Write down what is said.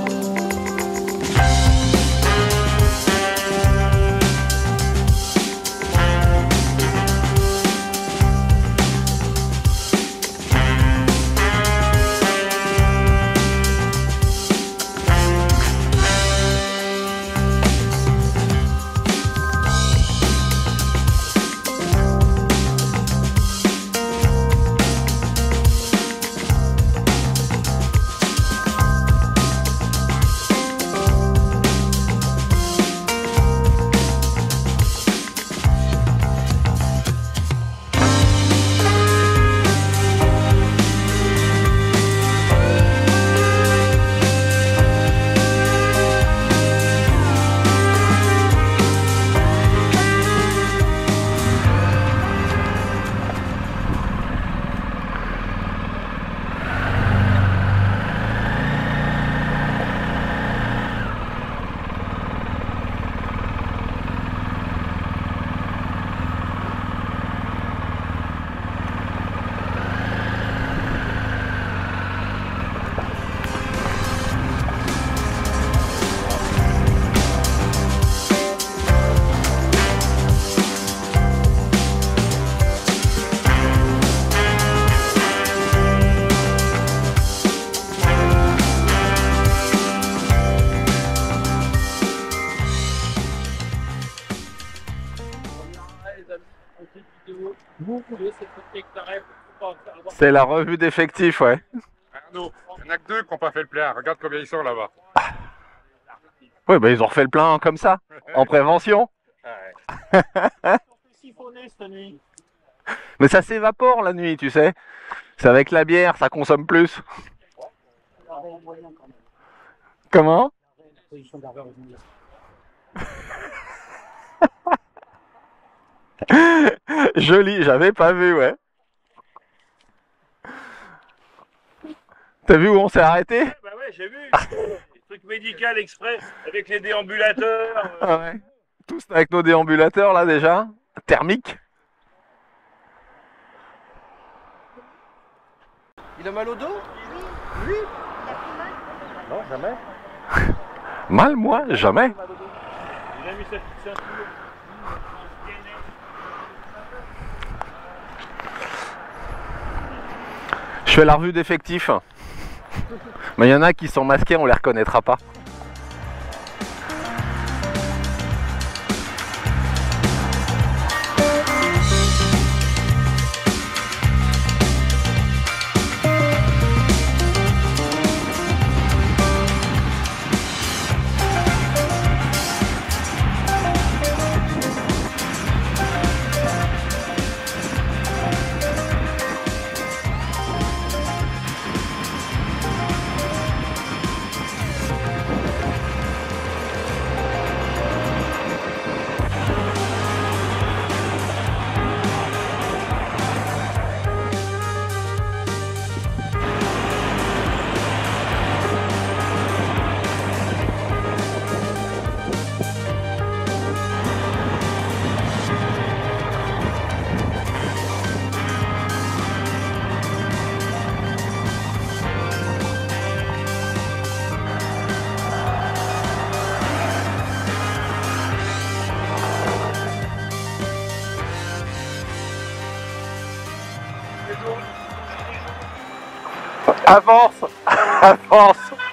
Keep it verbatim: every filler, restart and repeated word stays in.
C'est la revue d'effectifs, ouais. Arnaud, il n'y en a que deux qui n'ont pas fait le plein. Regarde combien ils sont là-bas. Oui, bah ils ont refait le plein comme ça, en prévention. Ouais. Mais ça s'évapore la nuit, tu sais. C'est avec la bière, ça consomme plus. Comment? Joli, j'avais pas vu, ouais. T'as vu où on s'est arrêté? Ouais, bah ouais, j'ai vu. Les trucs médicaux exprès avec les déambulateurs. Euh... Ah ouais. Tous avec nos déambulateurs là déjà, thermiques. Il a mal au dos? Oui. Non, jamais. Mal, moi? Jamais. Il a mis sa petite ceinture. Je fais la revue d'effectifs. Mais il y en a qui sont masqués, on les reconnaîtra pas. Avance, avance.